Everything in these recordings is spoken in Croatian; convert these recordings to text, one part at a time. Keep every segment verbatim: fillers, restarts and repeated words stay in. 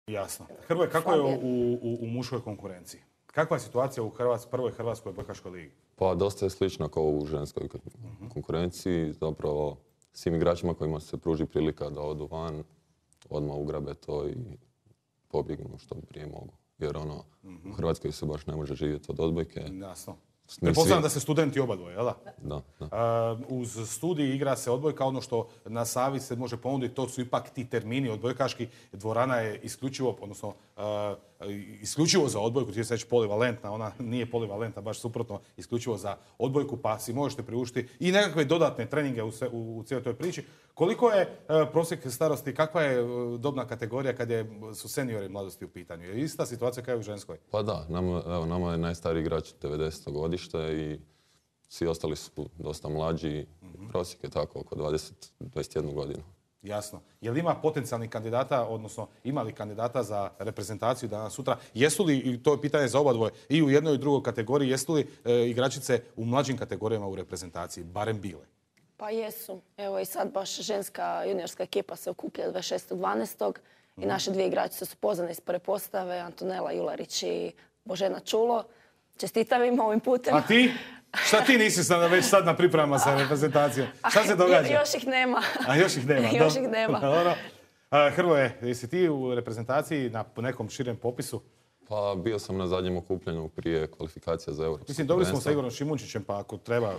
Jasno. Hrvoje, kako je u, u, u muškoj konkurenciji? Kakva je situacija u Hrvats, prvoj hrvatskoj odbojkaškoj ligi? Pa dosta je slična kao u ženskoj konkurenciji. Zapravo svim igračima kojima se pruži prilika da odu van, odmah ugrabe to i pobjegnu što prije mogu. Jer ono, u Hrvatskoj se baš ne može živjeti od odbojke. Jasno. Pretpostavljam da ste studenti oba dvoje, jel da? Da, da. Uh, uz studij igra se odbojka, ono što na Savi se može ponuditi, to su ipak ti termini odbojkaški. Dvorana je isključivo, odnosno uh, isključivo za odbojku, ti se reći polivalentna, ona nije polivalentna, baš suprotno, isključivo za odbojku, pa si možete priuštiti i nekakve dodatne treninge u, se, u, u cijeloj toj priči. Koliko je uh, prosjek starosti, kakva je uh, dobna kategorija kad je, su seniori mladosti u pitanju? Je ista situacija kao i u ženskoj? Pa da, nama, evo, nama je najstariji igrač devedeseto godište i svi ostali su dosta mlađi. Mm-hmm. Prosjek je tako oko dvadeset do dvadeset jednu godinu. Jasno. Je li ima potencijalnih kandidata, odnosno ima li kandidata za reprezentaciju danas sutra? Jesu li, i to je pitanje za oba dvoje, i u jednoj i drugoj kategoriji, jesu li e, igračice u mlađim kategorijama u reprezentaciji, barem bile? Pa jesu. Evo i sad baš ženska juniorska ekipa se okuplja dvadeset šestog dvanaestog i naše dvije igračice su poznane iz prve postave, Antonela Jularić i Božena Čulo. Čestitam im ovim putem. A ti? Šta ti nisi sad, već sad na pripremama za reprezentacijom? Šta se događa? Još ih nema. A još ih nema? Još ih nema. Dobro. A, Hrvoje, jesi ti u reprezentaciji na nekom širem popisu? Pa bio sam na zadnjem okupljanju prije kvalifikacija za Europsko. Mislim, dobili smo sa Igorom Šimunčićem, pa ako treba...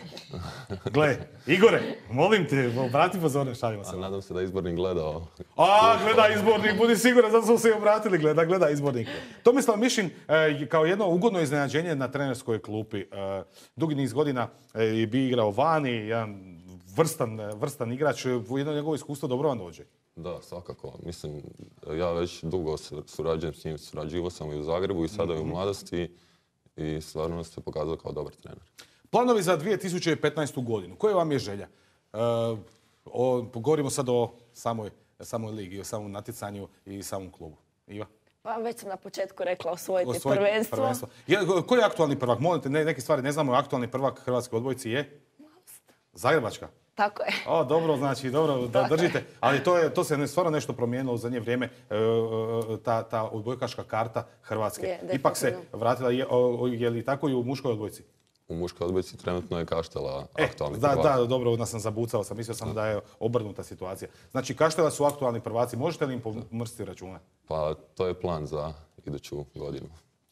Gle, Igore, molim te, obrati pozornost, šalimo se. A nadam se da je izbornik gledao. A, gleda izbornik, budi siguran, zato smo se i obratili, gleda, gleda izbornik. Tomislav Mišin, e, kao jedno ugodno iznenađenje na trenerskoj klupi. E, dugi niz godina e, bi igrao vani, jedan vrstan, vrstan igrač, u jedno njegovo iskustvo dobro vam dođe. Da, svakako. Mislim, ja već dugo surađujem s njim, surađivao sam i u Zagrebu i sada i u mladosti i stvarno se pokazao kao dobar trener. Planovi za dvije tisuće petnaestu godinu, koja vam je želja? E, o, govorimo sad o samoj, samoj ligi, o samom natjecanju i samom klubu. Iva? Pa već sam na početku rekla osvojiti osvojiti prvenstvo. prvenstvo. Je, ko je aktualni prvak? Molite, ne, neke stvari ne znamo, aktualni prvak hrvatske odbojci je? Mladost. Zagrebačka? Tako je. O, dobro, znači, dobro, da držite. Ali to, je, to se stvarno nešto promijenilo u zadnje vrijeme, e, ta, ta odbojkaška karta Hrvatske. Je, ipak se vratila, je, o, je li tako i u muškoj odbojci? U muškoj odbojci trenutno je Kaštela e, aktualni da, prvak. Da, dobro, onda sam zabucao, sam mislio sam da je obrnuta situacija. Znači, Kaštela su aktualni prvaci, možete li im pomrstiti račune? Pa to je plan za iduću godinu,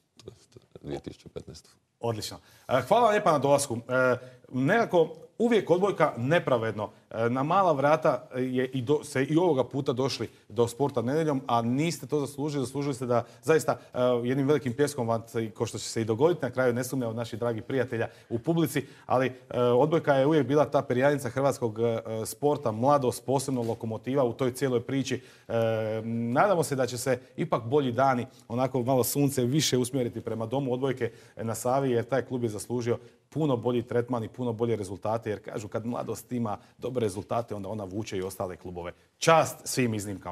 dvije tisuće petnaestu. Odlično. Hvala vam lijepa na dolasku. Nekako uvijek odbojka nepravedno. Na mala vrata je i do, se i ovoga puta došli do sporta nedjeljom, a niste to zaslužili. Zaslužili ste da zaista jednim velikim pjeskom vam, ko što će se i dogoditi na kraju, ne sumnja od naših dragih prijatelja u publici, ali odbojka je uvijek bila ta perjanica hrvatskog sporta, mladost, posebno lokomotiva u toj cijeloj priči. Nadamo se da će se ipak bolji dani, onako malo sunce više usmjeriti prema domu odbojke na Savi, jer taj klub je zaslužio puno bolji tretman i puno bolje rezultate, jer kažu kad mladost ima dobre rezultate, onda ona vuče i ostale klubove. Čast svim iznimkama,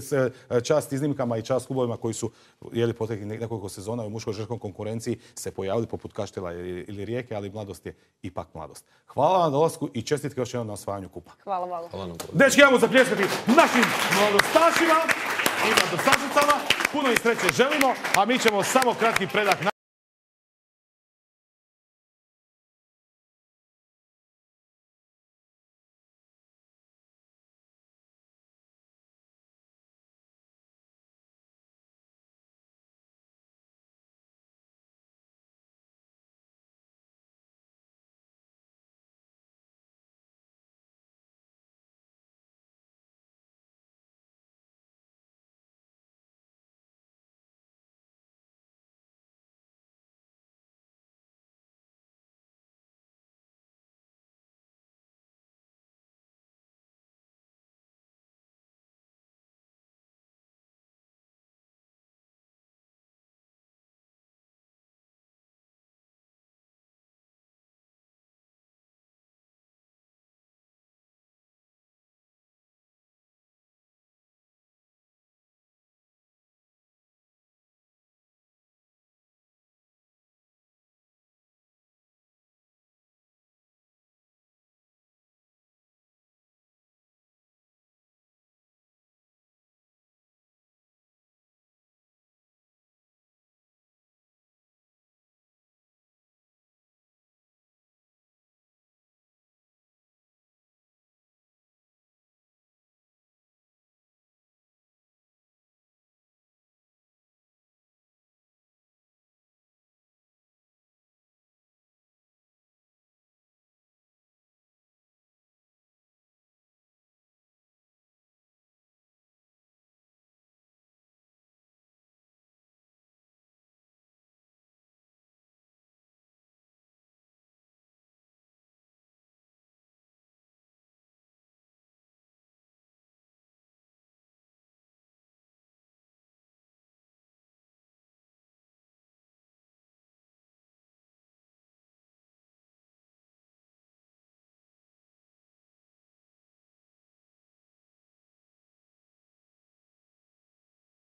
čast iznimkama i čast klubovima koji su jeli potekli nekoliko sezona u muškoj ženskom konkurenciji se pojavili poput Kaštela ili Rijeke, ali mladost je ipak mladost. Hvala vam na dolasku i čestitke još jednom na osvajanju kupa. Hvala vam. Dečki, ajmo zapljeskati našim mladostašima i mladostašicama. Puno im sreće želimo, a mi ćemo samo kratki predah na